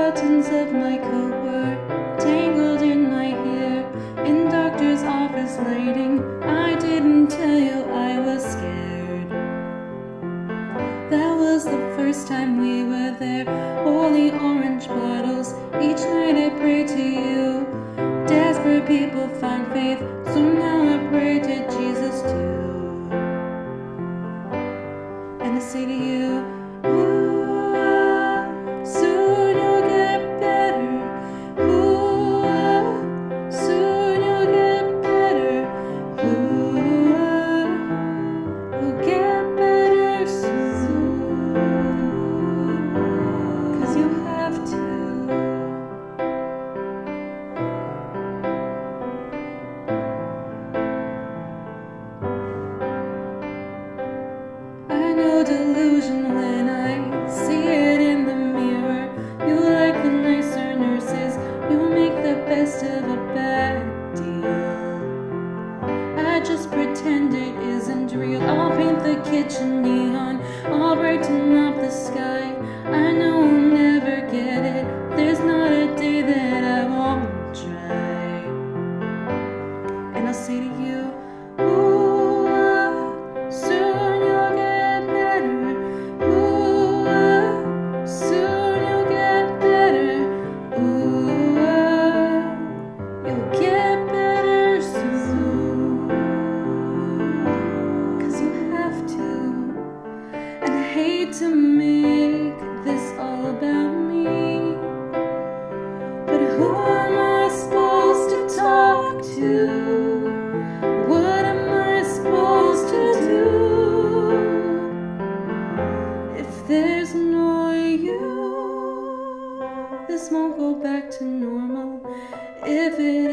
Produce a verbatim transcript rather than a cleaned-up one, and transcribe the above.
buttons of my coat were tangled in my hair. In doctor's office waiting, I didn't tell you I was scared. That was the first time we were there. Holy orange bottles, each night I pray to you. Desperate people find faith, so now I pray to Jesus too. And I say to you, ooh, soon you'll get better. Ooh, soon you'll get better. Ooh, you'll get better soon. 'Cause you have to. No delusion when I see it in the mirror. You like the nicer nurses, you make the best of a bad deal. I just pretend it isn't real. I'll paint the kitchen neon, I'll brighten up the sky. I know I'll never get it, there's not a day that I won't try. And I'll say to you, ooh, soon you'll get better. Ooh, soon you'll get better. Ooh, you'll get better soon. 'Cause you have to. And I hate to make this all about me, but who am I supposed to talk to? What am I supposed to do if there's no you? This won't go back to normal if it